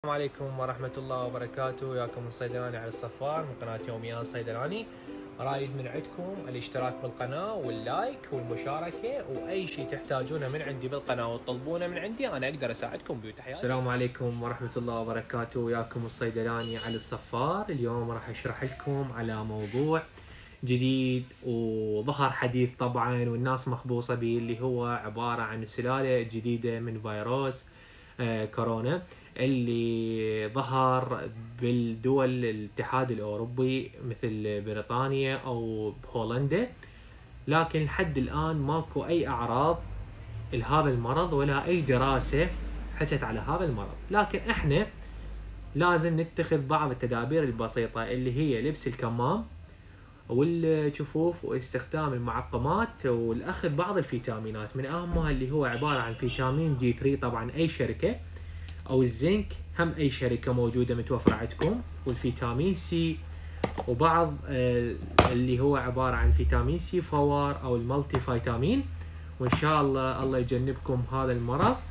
السلام عليكم ورحمة الله وبركاته، وياكم الصيدلاني علي الصفار من قناة يوميات صيدلاني. رايد من عندكم الاشتراك بالقناة واللايك والمشاركة، وأي شيء تحتاجونه من عندي بالقناة وتطلبونه من عندي أنا أقدر أساعدكم بيه. تحياتي. السلام عليكم ورحمة الله وبركاته، وياكم الصيدلاني علي الصفار. اليوم راح أشرح لكم على موضوع جديد وظهر حديث طبعا والناس مخبوصة به، اللي هو عبارة عن سلالة جديدة من فيروس كورونا اللي ظهر بالدول الاتحاد الأوروبي مثل بريطانيا أو هولندا، لكن لحد الآن ماكو أي أعراض لهذا المرض ولا أي دراسة حكت على هذا المرض. لكن احنا لازم نتخذ بعض التدابير البسيطة اللي هي لبس الكمام والجفوف واستخدام المعقمات والأخذ بعض الفيتامينات، من أهمها اللي هو عبارة عن فيتامين دي 3 طبعا أي شركة، أو الزنك هم أي شركة موجودة متوفرة عندكم، والفيتامين سي، وبعض اللي هو عبارة عن فيتامين سي فوار أو المالتي فيتامين. وإن شاء الله الله يجنبكم هذا المرض